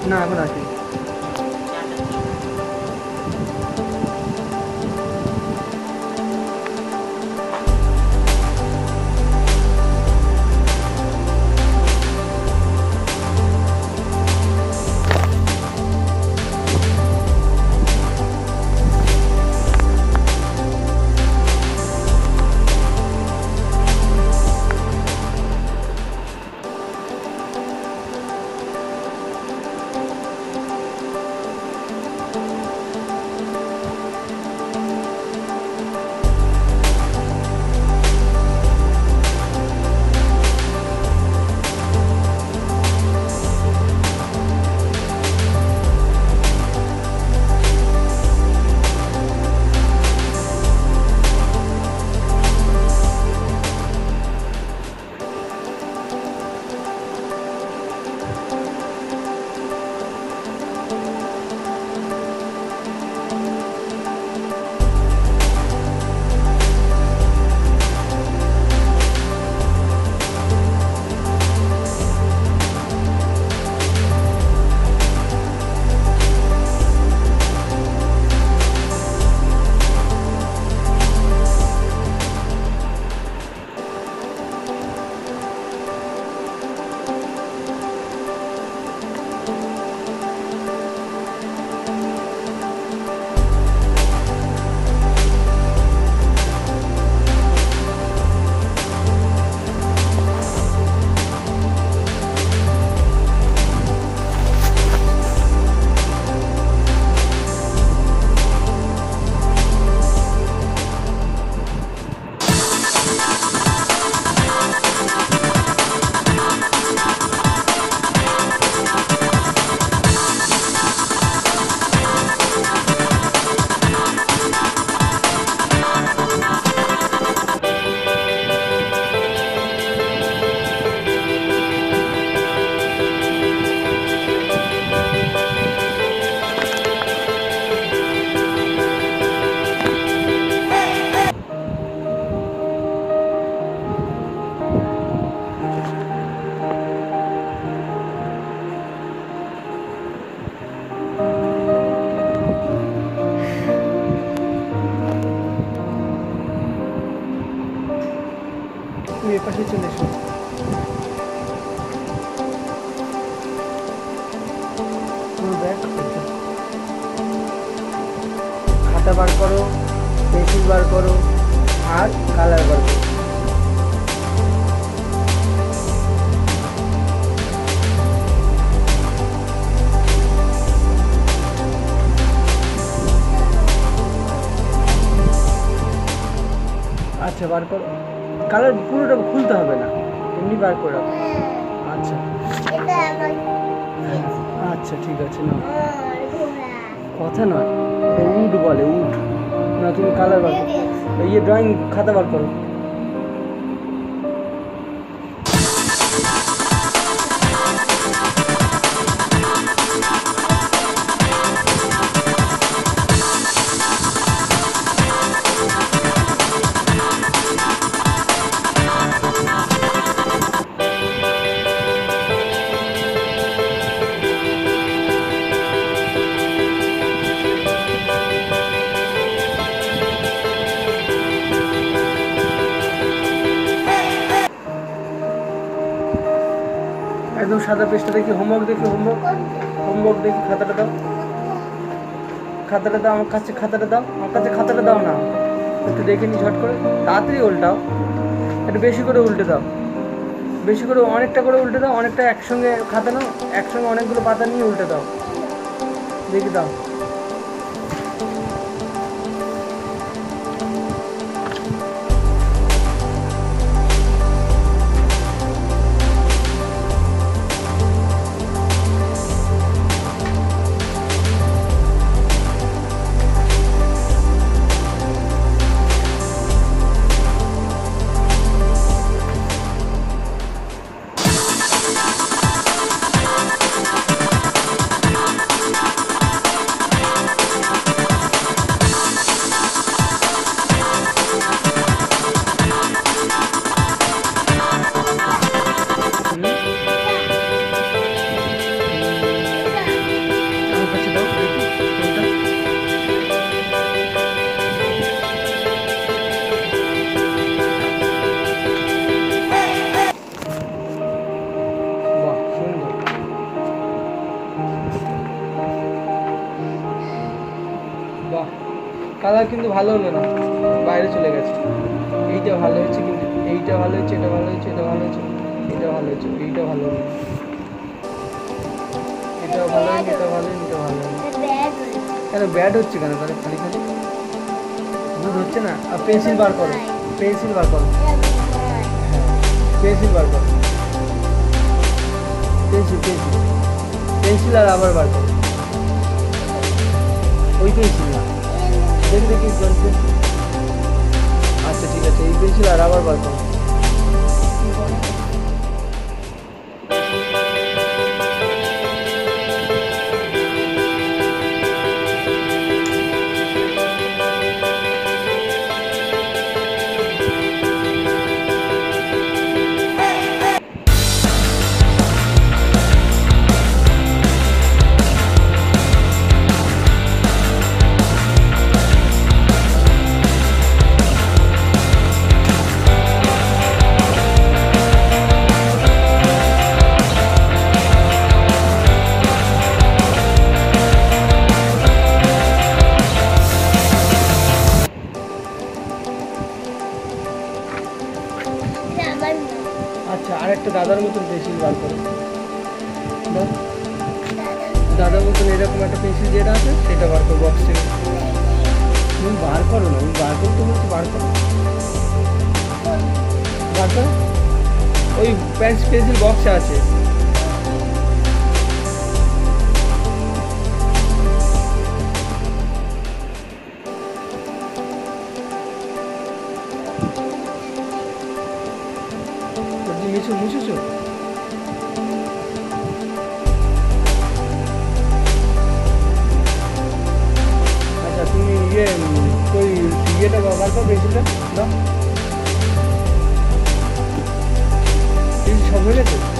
না এখন আসি। তুমি এ পাশে চলে এসো। খাতা বার করো, পেন্সিল বার করো আর কালার বার করো। আচ্ছা বার করো, কালার পুরোটা খুলতে হবে না, এমনি বার করে রাখো। আচ্ছা আচ্ছা ঠিক আছে না, কথা নয়, উড বলে উড না। তুমি কালার বার করো, ইয়ে ড্রয়িং খাতা বার করো। একদম সাদা পেজটা দেখি, হোমওয়ার্ক দেখি, হোমওয়ার্ক দেখি। খাতাটা দাও, খাতাটা দাও আমার কাছে, খাতাটা দাও আমার কাছে, খাতাটা দাও না, একটু দেখে নি ঝট করে, তাড়াতাড়ি উল্টাও, একটু বেশি করে উল্টে দাও, বেশি করে অনেকটা করে উল্টে দাও, অনেকটা একসঙ্গে খাতা নাও, একসঙ্গে অনেকগুলো পাতা নিয়ে উল্টে দাও, দেখি দাও। কিন্তু ভালো হলো না, বাইরে চলে গেছে। এইটা ভালো হয়েছে, কিন্তু এইটা ভালো হয়েছে, এটা ভালো হয়েছে, এটা ভালো হয়েছে, এটা ভালো হয়েছে, এইটা ভালো হলো না। এটাও ভালো হয়নি, এটা ভালো হয়নি, এটা ভালো হয়নি। কেন ব্যাড হচ্ছে কেন তাহলে খালি খালি? গুড হচ্ছে না। আর পেন্সিল বার করো, পেন্সিল বার করো, পেন্সিল বার করো, পেন্সিল পেন্সিল পেন্সিল আর আবার বার করো। ওই পেন্সিল না, দেখি দেখি কোন পেন্সিল। আচ্ছা ঠিক আছে, এই পেন্সিল আর আবার বার করো। আচ্ছা, আরেকটা দাদার মতন পেন্সিল বার করো। দাও, দাদার মতন এরকম একটা পেন্সিল যেটা আছে সেটা বার করো বক্স থেকে। তুমি বার করো না, তুমি বার করতে বলছো, বার করো, বার করো। ওই পেন্সিল বক্সে আছে। মিশু মুছেছো? আচ্ছা তুমি ওই ইয়েটা বার করো, পেন্সিলটা দাও। সব হয়ে গেছে?